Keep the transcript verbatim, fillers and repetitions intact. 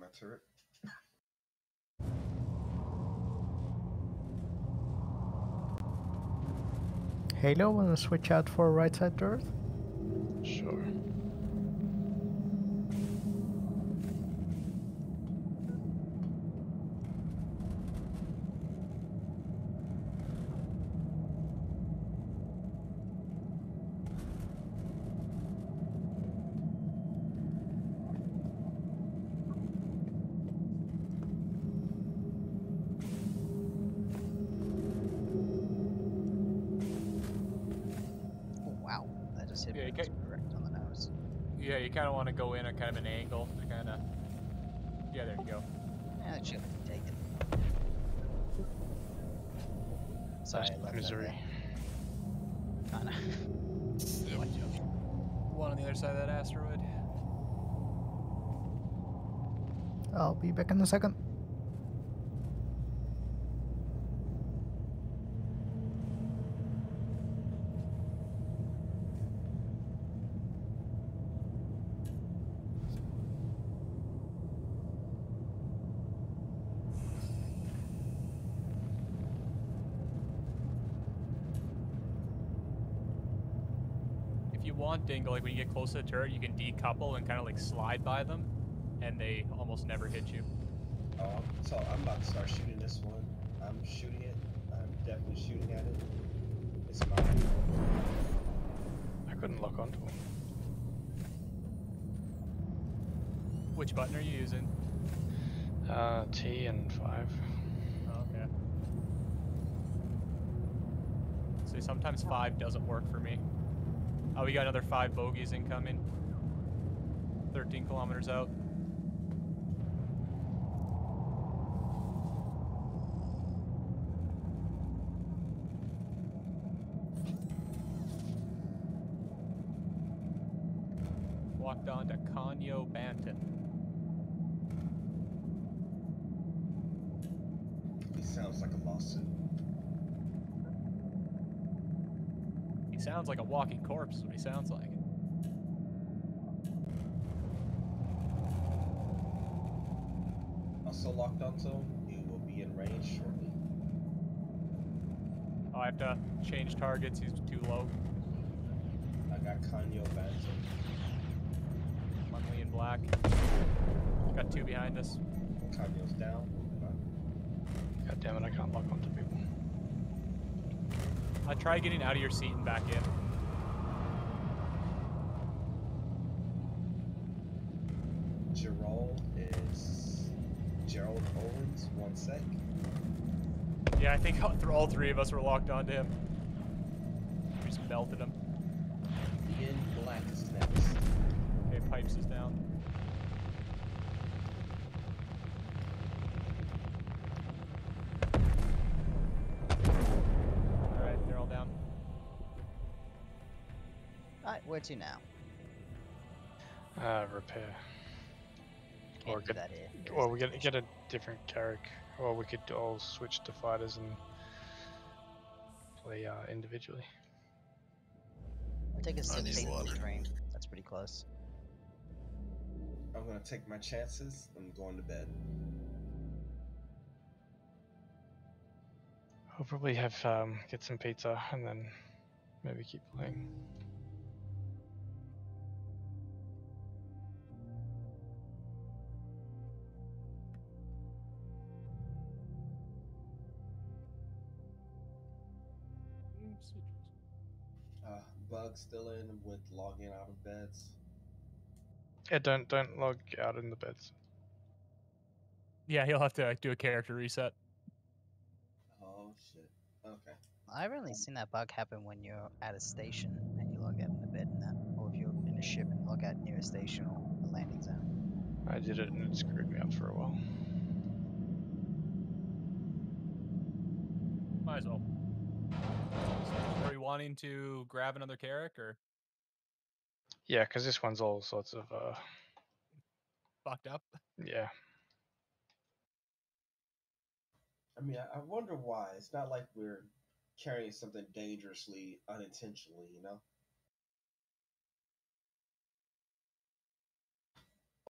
my turret. Halo, wanna switch out for right side turret? Sure. Yeah, you correct on the nose. Yeah, you kind of want to go in at kind of an angle to kind of. Yeah, there you go. Yeah, that should be taken. Sorry, I left Missouri. Kinda. Yep. One on the other side of that asteroid. I'll be back in a second. If you want, Dingle, like when you get close to the turret, you can decouple and kind of like slide by them, and they almost never hit you. Oh, so I'm about to start shooting this one. I'm shooting it. I'm definitely shooting at it. It's mine. I couldn't lock onto him. Which button are you using? Uh, T and five. Oh, okay. So sometimes five doesn't work for me. Oh, we got another five bogeys incoming. thirteen kilometers out. Walked on to Conyo Banton. He sounds like a lawsuit. He sounds like a walking corpse, is what he sounds like. Also locked onto him. He will be in range shortly. Oh, I have to change targets, he's too low. I got Kanyo Banton. Munley in black. Got two behind us. Kanyo's down. God damn it, I can't lock onto people. I try getting out of your seat and back in. Gerald is Gerald Owens. One sec. Yeah, I think all three of us were locked onto him. We just belted him. Ian Black is next. Okay, Pipes is down. Alright, they're all down. Alright, where to now? Uh, repair. Can't Or do get, that here. There or is we no get get a different Carrack, or we could all switch to fighters and play uh, individually. I'll take a I sip need tape in the water. stream. That's pretty close. I'm gonna take my chances. I'm going to bed. I'll probably have um, get some pizza and then maybe keep playing. Uh, Bug still in with logging out of beds. Yeah, don't don't log out in the beds. Yeah, he'll have to like, do a character reset. Oh shit. Okay. I've only seen that bug happen when you're at a station and you log out in the bed and that, or if you're in a ship and log out near a station or a landing zone. I did it and it screwed me up for a while. Might as well. Are we wanting to grab another Carrack or Yeah, because this one's all sorts of uh, fucked up? yeah. I mean, I, I wonder why. It's not like we're carrying something dangerously unintentionally, you know?